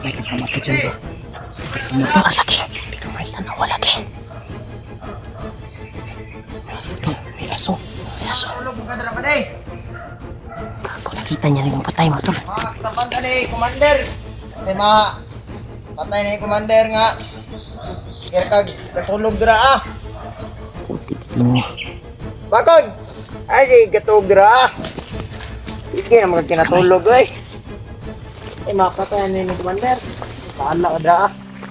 May kasama ka dyan ba? Kasama ka. Lagi. Hindi ka may lanawa lagi. Ito, may aso. May aso. Ako nakita niya rin yung patay mo, tol. Tapan ka ni Commander. Patay na yung Commander nga. Kaya katulog dira ah. Ini. Bakod! Ay, katulog dira ah. Sige na mga kinatulog eh. Mapatay na yung Commander. Paala ka dira ah.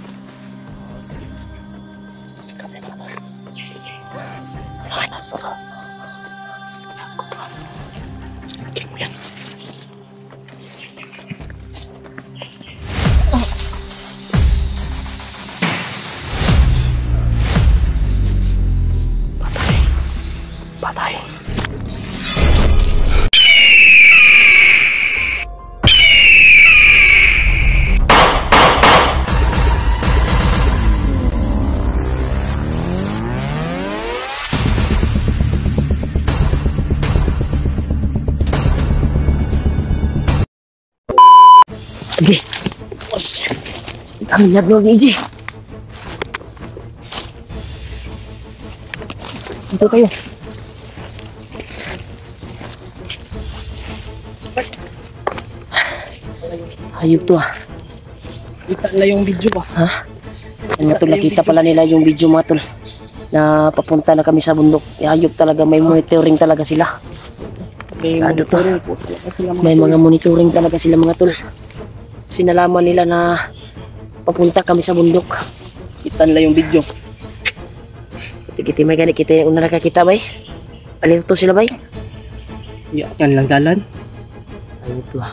Patay. Sige. Bos. Kami na doon, Easy. Ito kayo. Hayop to ah. Kita na yung video ba? Ha? Yan nga tol, nakita pala nila yung video mga tol. Na papunta na kami sa bundok. Hayop talaga, may monitoring talaga sila. May Ano to? monitoring po. May mga monitoring talaga sila mga tol. Sinalaman nila na papunta kami sa bundok. Kita nila yung video. Kita may gani kita yung una nakakita bay. Alerto sila bay. Yan lang dalan. Hayop to ah.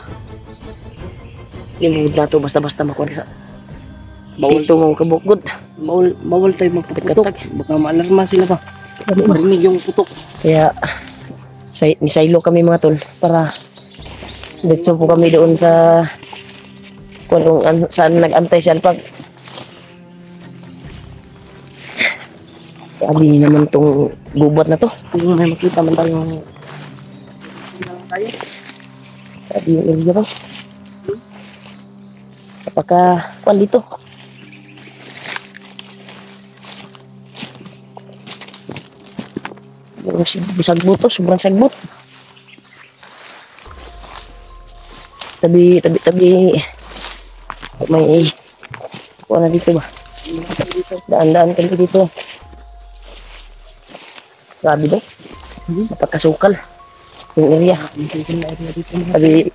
Limud na to basta-basta makuha. Bawal Ito mga kabukod. Bawal tayo magpuputok. Katag. Baka maalarma sila ba? Marinig yung putok. Kaya nisaylo kami mga tol para dito po kami doon sa kung saan nag-antay si Alpag. Sabi naman tong gubat na to. Kung may makita man tayo. Sabi yung area ba? Kapag kuwan dito. Yung sagbot to, sobrang sagbot. Tabi. May kuwan na dito ba? Daan-daan kami dito. Grabe ba? Napagkasukal yung area. Tabi.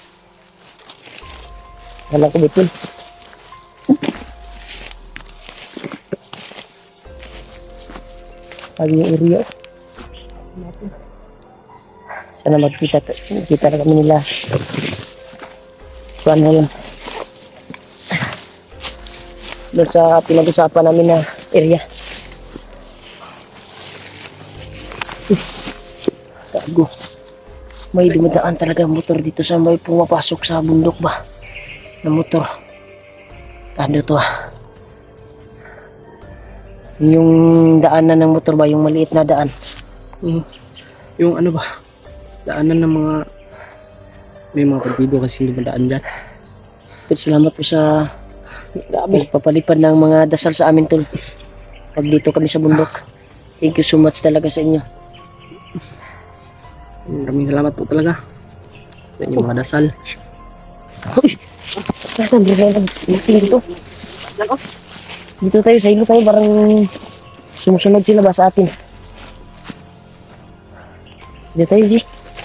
Walang kubitin. Tabi yung area. Sana magkita na kami nila. Kuan na yun. Doon sa pinag-usapan namin na area. Gago. May dumadaan talaga motor dito sa may pumapasok sa bundok ba? Na motor. Ano to ah? Yung daanan ng motor ba? Yung maliit na daan. Yung ano ba? Daanan ng mga may mga partido kasi hindi ba daan dyan. Pero salamat po sa pagpapalipad ng mga dasal sa amin tol. Pag dito kami sa bundok. Thank you so much talaga sa inyo. Maraming salamat po talaga sa inyong mga dasal. Uy! Saan dito? Dito tayo, sa ilo tayo. Parang sumusunod sila ba sa atin? Dito tayo, G.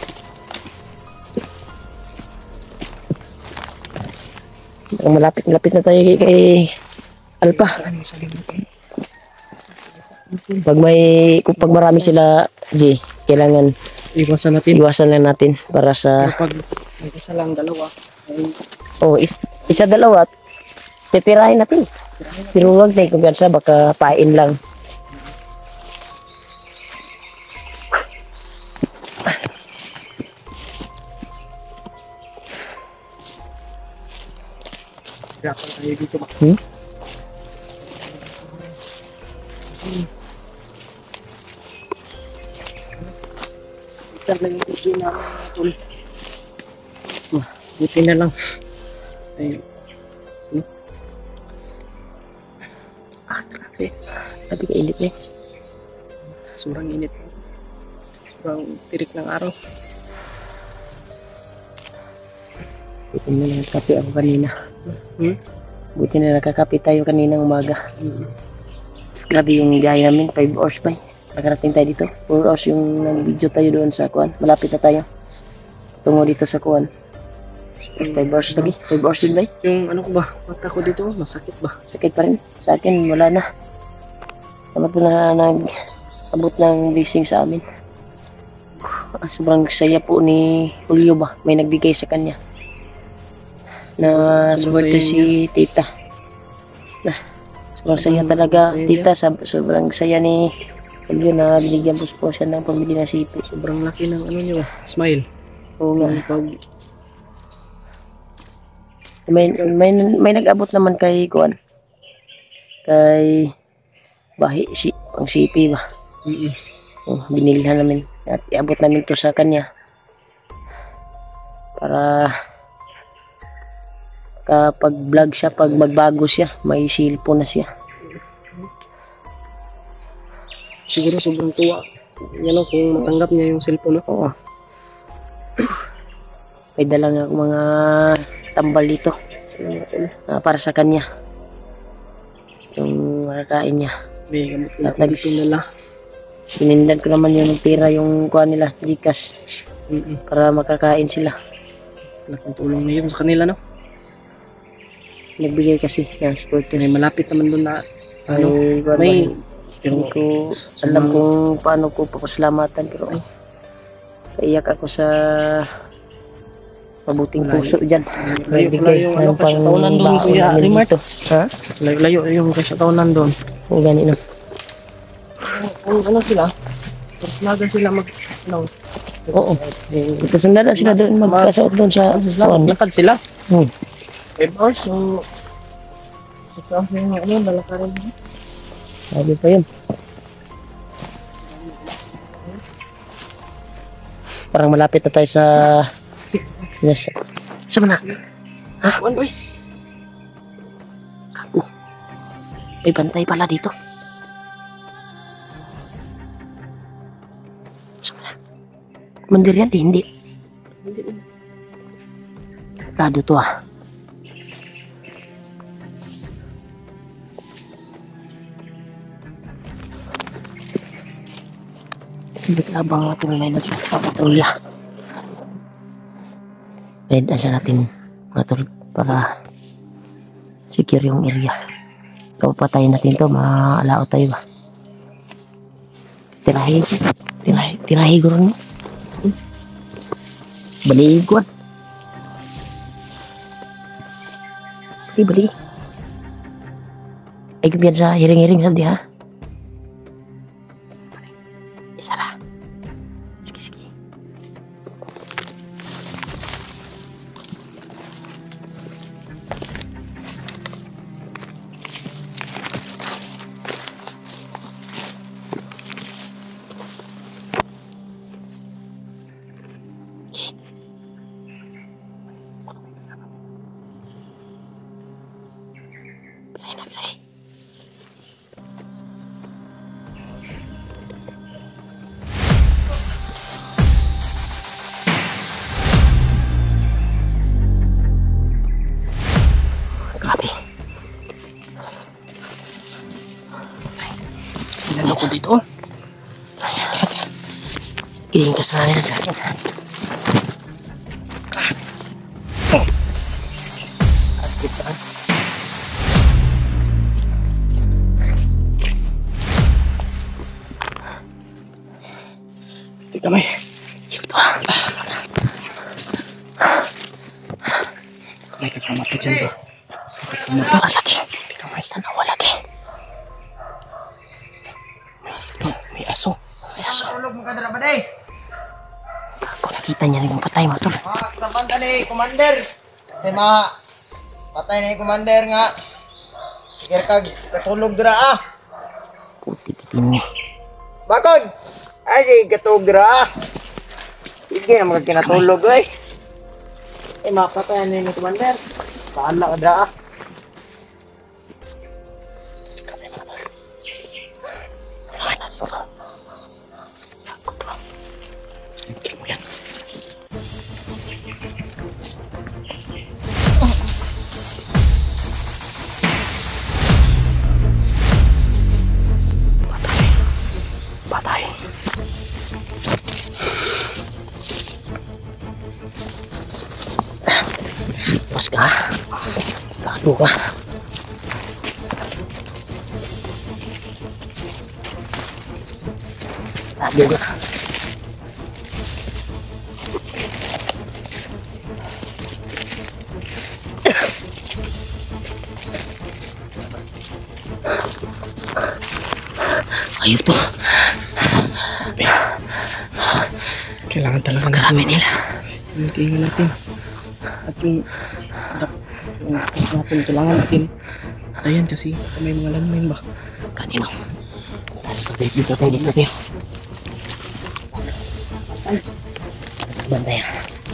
Malapit na tayo kay Alpha. Pag marami sila, G, kailangan Iwasan lang natin para sa pag isa lang dalawa. isa dalawa titirahin natin. Pero huwag tayo kumpiyansa, baka pain lang. Hirapan tayo dito ba? Ito lang yung video namin tol. Buti na lang. Ay, Grabe. Grabe ka init eh. Sobrang init. Sobrang tirik ng araw. Buti na nakakape ako kanina. Hmm? Buti na nakakape tayo kaninang umaga. Grabe yung biyahe namin, 5 hours pa eh. Nakarating tayo dito. 4 hours yung nag-video tayo doon sa kuwan. Malapit na tayo. Tungo dito sa kuwan. 5 hours lagi. 5 hours din ba eh? Yung ano ko ba, mata ko dito, masakit ba? Sakit pa rin. Sa akin, wala na. Ano po na nag-abot ng blessing sa amin. Sobrang saya po ni Julio ba? May nagbigay sa kanya. Na Sobrang swerte saya si tita. Sobrang saya talaga, saya tita. Sobrang saya ni Julio na binigyan po siya ng pambili ng sipi. Sobrang laki ng ano niyo, smile. Oo nga. Yung pag May nag-abot naman kay Kuan. Kay Bahi, pang sipi ba? Binilhan namin at iabot namin to sa kanya. Para kapag vlog siya, pag magbago siya, may cellphone na siya. siguro sobrang tuwa. Yan o, kung matanggap niya yung cellphone. No? Oo. May dala nga akong mga tambal dito para sa kanya. Yung makakain niya. May gamot At na dito nila. Sinindan ko naman yung pera yung kuha nila, Gcash, para makakain sila. Laking tulong na yun sa kanila, no? Nagbigay kasi ng May supporters. malapit naman doon na ano, May, pero hindi ko alam kung paano ko papasalamatan, pero naiyak ako sa mabuting puso dyan. layo yung ano, kasi taonan doon, Kuya Rimart. Ha? Layo yung kasi taonan doon. Kung gani no. Kung ano sila, nagan sila mag, ano, Oo. Kasundan na sila doon, magkasuot doon sa kuwan. lakad sila. 5 Hmm. hours, so, ito yung ano, lalakarin. Sabi pa yun. Parang malapit na tayo sa... Yes. Saan na? Ha? Uy, Kago. May bantay pala dito. Saan na? Mandir yan? Hindi. Rado to ah. Hindi abang natin may nagpapatulya. Red asa natin mga tol para secure yung area. Kapapatayin natin to, maalao tayo ba? Tirahi guro no? Baliguan. Bali. Ay kabiyan sa hiring-hiring sa di ha? Isara. Sige. Bilay. Grabe. Ilan ako dito? Iling ka sa nila sa akin. Tika may. Ito ah. May kasama pa dyan ba? May kasama pa. Ang laki. Tika may. Tanawa laki. Ito, may aso. Tulog mo ka dala ba day? Kung nakita niya rin yung patay mo tol. Saban ka ni Commander. Kay patay na yung Commander nga. Sige kag katulog dira ah. Puti bitin niya. Bakod! Ay, sige katulog dira ah. Sige na magkinatulog eh. Mapatay na yung Commander. Paala ka dira ah. Buka. Buka. Ayun to. Kailangan talaga Karami nila. yung tingin natin. At yung natin, kailangan natin tayan kasi may mga landmine ba? Kanino? Dito tayo. Bantayan.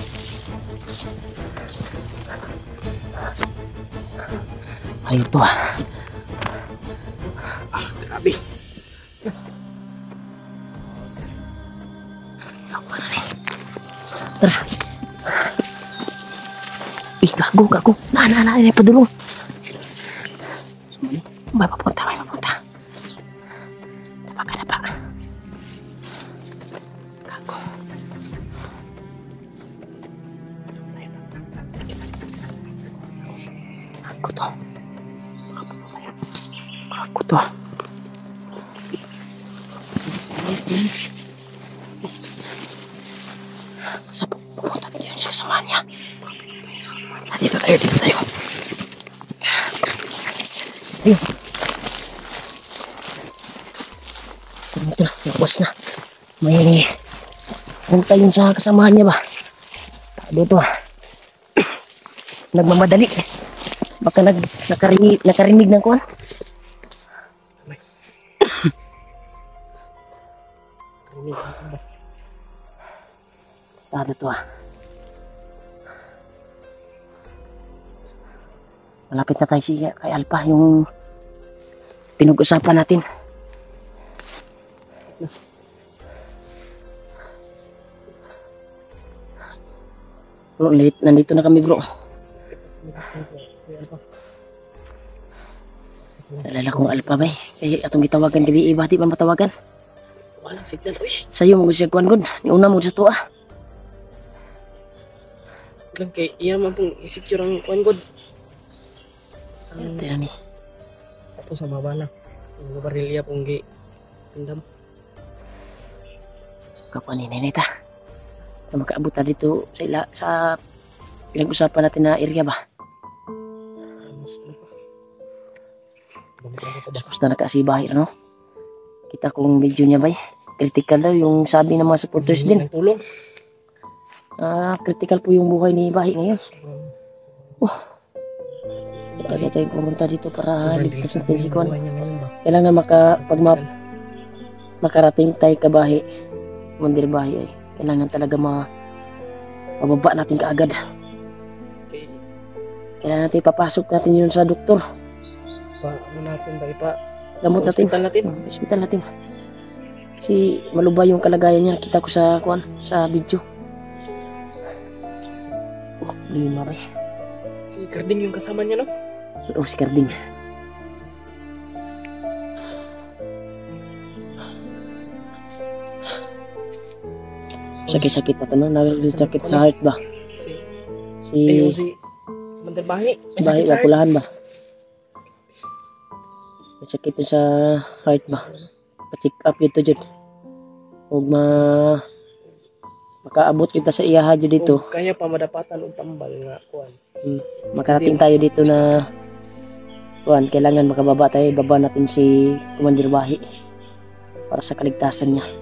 Ayun to ah. Grabe. Tara. Gago. Na, padulong. May papunta. Napa. Gago. Gago to. Sa pupunta yun sa kasama niya. Dito tayo. Ayun. Ito na, nakwas na. May punta yun sa kasamahan niya ba? Dito nagmamadali. Baka nakarinig ng kuwan. Dito malapit na tayo kay Alpha, yung pinag-usapan natin. Bro, nandito na kami bro. Nalala kong Alpha ba eh. Atong gitawagan gabi iba, di ba matawagan? Walang signal, uy. Sa'yo mo siya kuwan good. Ni una mo sa tuwa. Lang kay iyan man pong insecure ang kuan god. Ito yan eh. Tapos sa mabala. Yung barilya pong tindam. Kakuan ni Neneta. Na makaabot na dito sa pinag-usapan natin na area ba? Mas ano pa. Tapos na nakaasibahi no? Kita kong video niya ba critical daw yung sabi ng mga supporters din. Tulong. Critical po yung buhay ni Bahi ngayon. Lagi tayong pumunta dito para ligtas natin si Kwan. Kailangan makarating tayo ka Bahi. Mundir Bahi ay. Kailangan talaga mababa natin kaagad. Kailangan natin ipapasok natin yun sa doktor. Gamot natin. Hospital natin. Kasi malubay yung kalagayan niya. Kita ko sa Kwan, sa video. Lima ba? Si Carding yung kasama niya, no? Si Carding. Sakit-sakit na ito, no? Nagkakit sa heart ba? Si Mandir Bahi. Bahi ba? Kulahan ba? May sakit yun sa heart ba? Pa-check up yun to dyan. Huwag makaabot kita sa iyaha dyan dito. Kaya pa madapatan ang tambal nga kuan. Makarating tayo dito na kuan, kailangan makababa tayo. Baba natin si Commander Bahi para sa kaligtasan niya.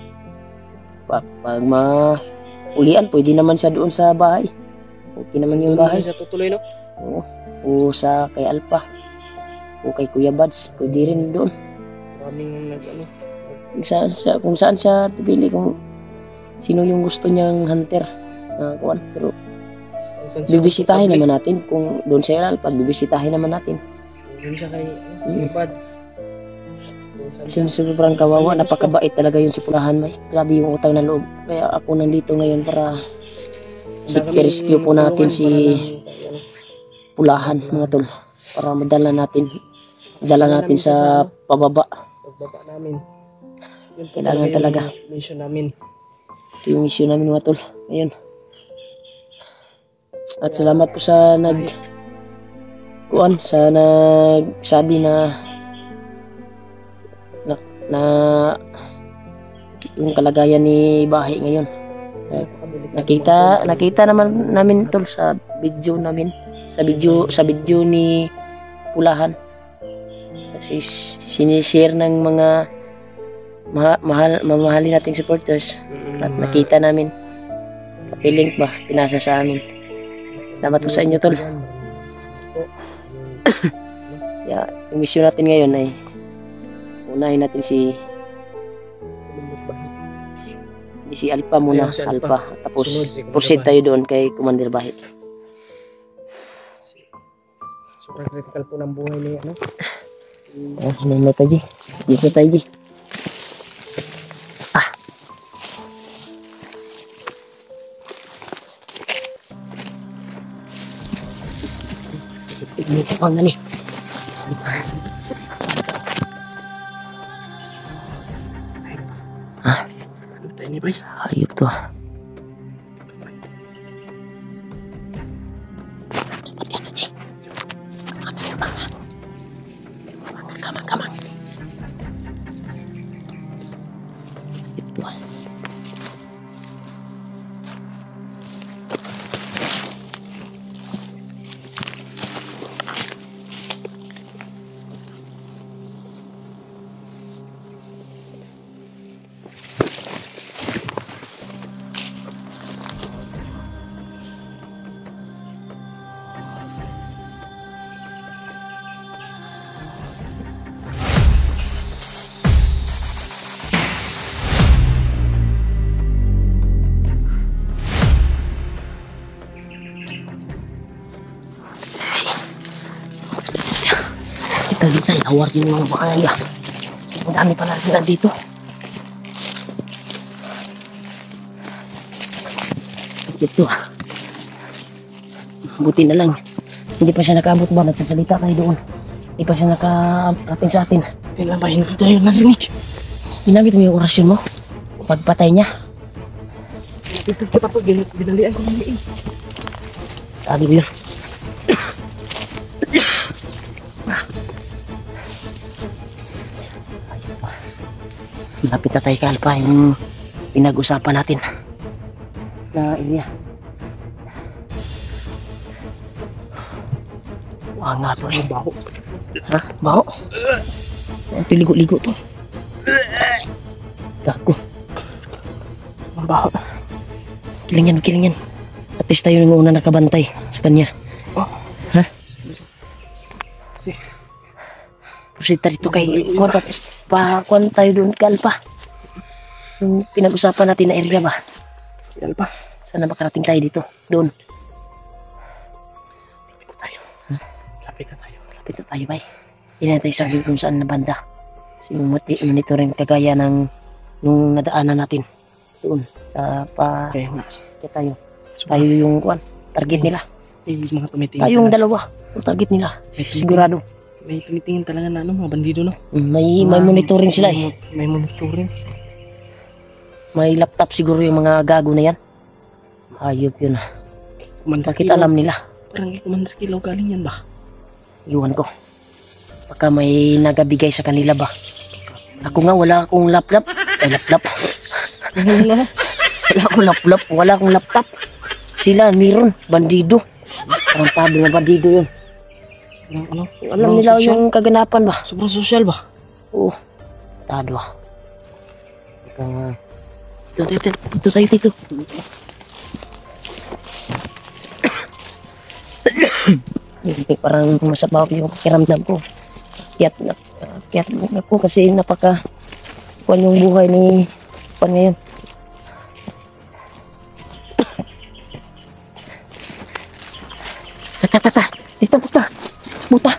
Pag maulian, pwede naman siya doon sa bahay. Okay naman yung bahay. Sa tutuloy, no? Oo. O sa kay Alpha. O kay Kuya Bads. Pwede rin doon. Maraming Kung saan siya pipili, kung sino yung gusto niyang hunter. Kuan. Pero bibisitahin naman natin. Kung doon siya Alpha, bibisitahin naman natin. Doon siya kay Bads. Kasi sobrang kawawa, napakabait talaga yun si Pulahan bay. Grabe yung utang na loob. Kaya ako nandito ngayon para rescue po natin si Pulahan mga tol. Para madala natin sa pababa. Pagbaba namin. Kailangan talaga. Mission namin. Ito yung mission namin mga tol. Ayun. At salamat po sa kuan sa nagsabi na na yung kalagayan ni Bahi ngayon. Nakita naman namin tol sa video namin, sa video ni Pulahan. Kasi sinishare ng mga mamahalin nating supporters at nakita namin. Link ba pinasa sa amin. Salamat po sa inyo tol. Yung mission natin ngayon ay unahin natin si Alpha muna, Alpha. Tapos proceed tayo doon kay Commander Bahi. Super critical po ng buhay ni ano. Hinay tayo, Ji. Dito tayo, Ji. Dito pang nga ni. Ano tayo ni Bay? Ayop to. Dapat yan na, Ji. Kamang. Ayop to. Kita inawar yung mga bakaya. Ang dami pala sila dito. Ito. Buti na lang. Hindi pa siya nakaabot ba? Nagsasalita tayo doon. Hindi pa siya nakarating sa atin. Kailan ba hindi tayo narinig? Ginamit mo yung orasyon mo? Pagpatay niya. Ito kita po, binalian ko ng iin. Sabi ko yun. Malapit na tayo kay Alpha, yung pinag-usapan natin na area. Wah nga to eh. Baho. Ha? Baho? Ito ligo-ligo to. Gago. Mabaho. Kiling yan. At least tayo yung una nakabantay sa kanya. Oh. Ha? Si. Proceed tayo kay Kuwan tayo doon kay Alpha. Yung pinag-usapan natin na area ba? Yan pa. Sana makarating tayo dito. Doon. Lapit na tayo. Lapit na tayo, bay. Hindi na tayo sabihin kung saan na banda. Kasi monitoring kagaya ng nung nadaanan natin. Doon. Sa Okay. kaya tayo. Tayo yung kuwan. Target nila. Yung mga tumitingin. Tayong dalawa. Yung target nila. Sigurado. May tumitingin talaga na ano, mga bandido, no? May monitoring sila eh. May monitoring. May laptop siguro yung mga gago na yan. Ayop yun. Commander Bakit Kilaw. alam nila? Parang kay Commander Kilaw galing yan ba? Iwan ko. Baka may nagabigay sa kanila ba? Ako nga wala akong laptop. Laptop. Wala akong laptop. Sila meron. Bandido. Tarantado na bandido yun. Ano? Alam nila social? yung kaganapan ba? Sobrang social ba? Oo. Tado. Dito tayo dito. Parang masabaw yung pakiramdam ko. Kiyat na po kasi napaka kuwan yung buhay ni Pan ngayon. Tata. Dito. Buta.